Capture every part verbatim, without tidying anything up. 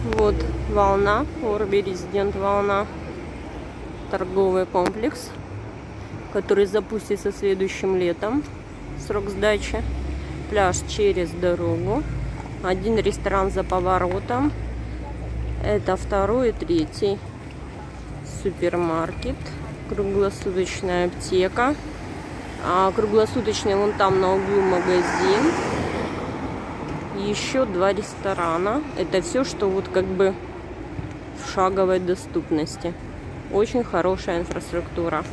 Вот волна, Орби Резидент Волна, торговый комплекс, который запустится следующим летом, срок сдачи. Пляж через дорогу, один ресторан за поворотом, это второй и третий супермаркет, круглосуточная аптека, а круглосуточный вон там на углу магазин. Еще два ресторана. Это все, что вот как бы в шаговой доступности. Очень хорошая инфраструктура.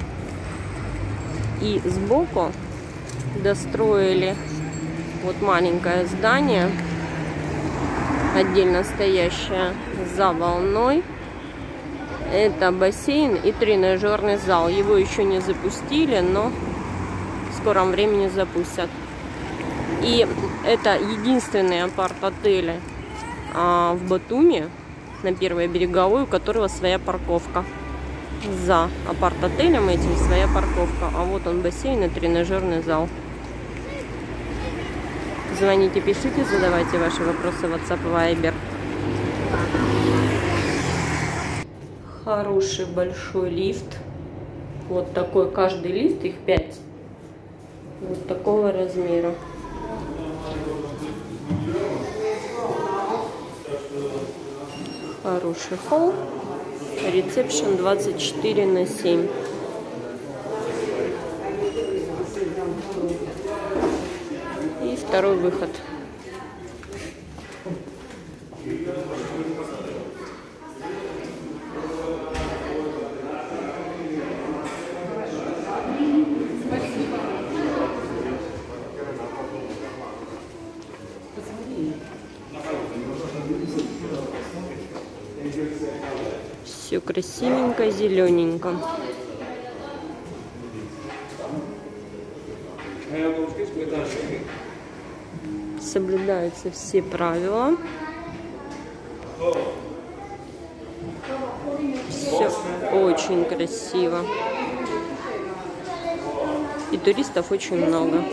И сбоку достроили вот маленькое здание, отдельно стоящее за волной. Это бассейн и тренажерный зал. Его еще не запустили, но в скором времени запустят. И это единственные апарт-отели а, в Батуми на Первой Береговой, у которого своя парковка. За апарт-отелем этим своя парковка. А вот он бассейн и тренажерный зал. Звоните, пишите, задавайте ваши вопросы в WhatsApp, Viber. Хороший большой лифт. Вот такой, каждый лифт, их пять. Вот такого размера. Хороший холл. Ресепшн двадцать четыре на семь. И второй выход. Все красивенько, зелененько. Соблюдаются все правила. Все очень красиво. И туристов очень много.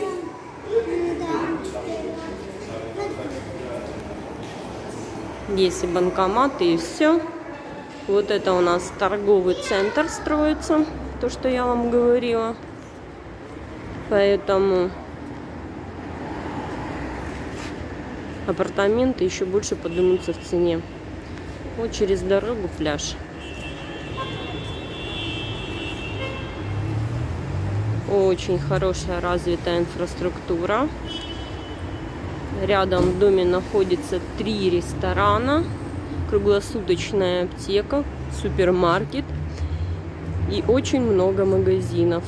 Есть и банкоматы, и все. Вот это у нас торговый центр строится, то, что я вам говорила. Поэтому апартаменты еще больше поднимутся в цене. Вот через дорогу пляж. Очень хорошая развитая инфраструктура. Рядом в доме находится три ресторана, круглосуточная аптека, супермаркет и очень много магазинов.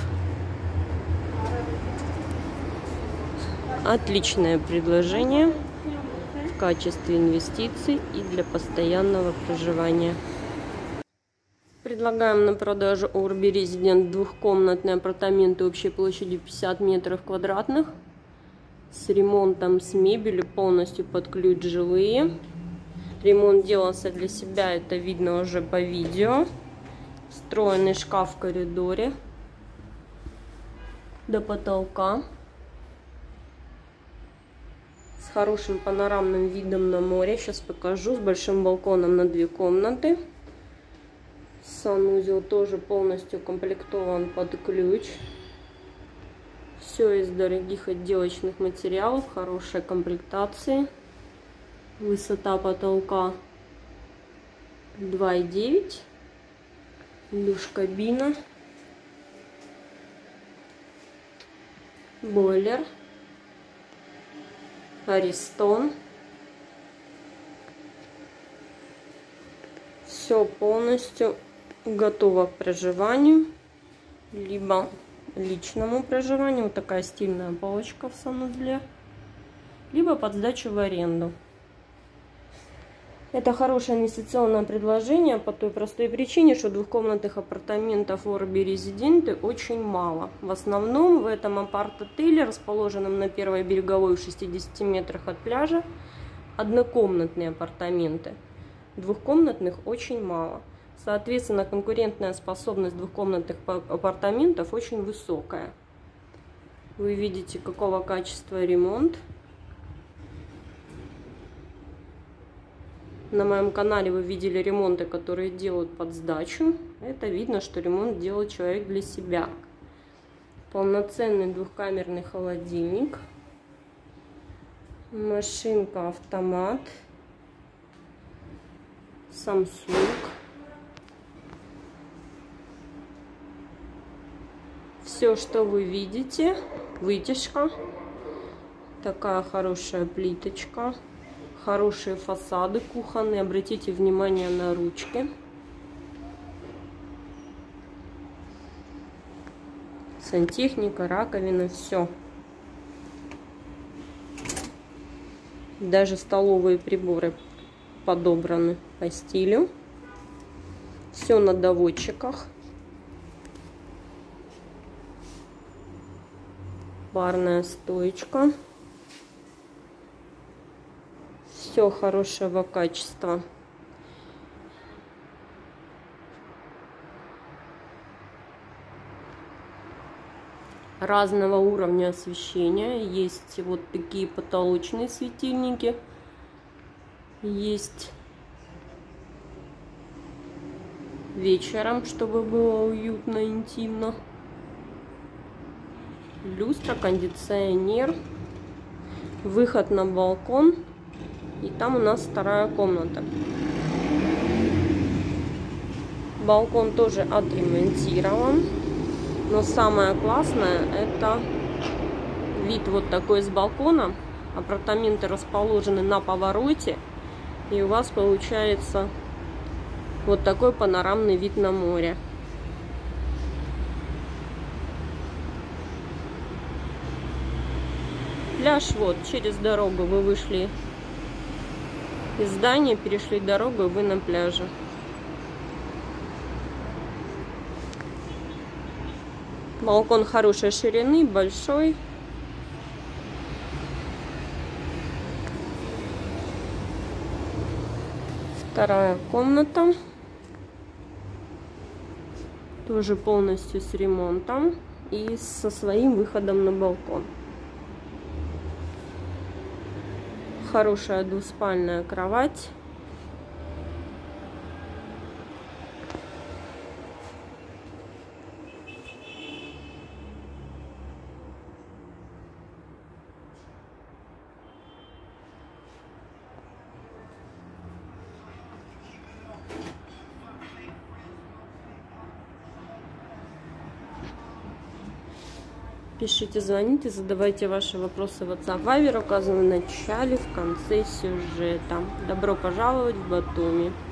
Отличное предложение в качестве инвестиций и для постоянного проживания. Предлагаем на продажу Орби Резидент двухкомнатные апартаменты общей площадью пятьдесят метров квадратных. С ремонтом, с мебелью, полностью под ключ жилые. Ремонт делался для себя, это видно уже по видео. Встроенный шкаф в коридоре до потолка. С хорошим панорамным видом на море. Сейчас покажу. С большим балконом на две комнаты. Санузел тоже полностью укомплектован под ключ. Все из дорогих отделочных материалов, хорошей комплектации. Высота потолка два и девять. Душ-кабина. Бойлер. Аристон. Все полностью готово к проживанию, либо личному проживанию. Вот такая стильная полочка в санузле, либо под сдачу в аренду. Это хорошее инвестиционное предложение по той простой причине, что двухкомнатных апартаментов в Орби Резиденте очень мало. В основном в этом апарт-отеле, расположенном на Первой Береговой в шестидесяти метрах от пляжа, однокомнатные апартаменты. Двухкомнатных очень мало. Соответственно, конкурентная способность двухкомнатных апартаментов очень высокая. Вы видите, какого качества ремонт. на моем канале вы видели ремонты, которые делают под сдачу. Это видно, что ремонт делает человек для себя. Полноценный двухкамерный холодильник. Машинка автомат. Samsung. Все, что вы видите, вытяжка. Такая хорошая плиточка. Хорошие фасады кухонные. Обратите внимание на ручки. Сантехника, раковина, все. Даже столовые приборы подобраны по стилю. Все на доводчиках. Барная стоечка. Все хорошего качества. Разного уровня освещения. Есть вот такие потолочные светильники. Есть вечером, чтобы было уютно, интимно. Люстра, кондиционер. Выход на балкон. И там у нас вторая комната. Балкон тоже отремонтирован. Но самое классное — это вид вот такой с балкона. Апартаменты расположены на повороте. И у вас получается вот такой панорамный вид на море. Пляж вот через дорогу. Вы вышли из здания, перешли дорогу, и вы на пляже. Балкон хорошей ширины, большой. Вторая комната. Тоже полностью с ремонтом и со своим выходом на балкон. Хорошая двуспальная кровать. Пишите, звоните, задавайте ваши вопросы в WhatsApp, Viber, указаны в начале, в конце сюжета. Добро пожаловать в Батуми.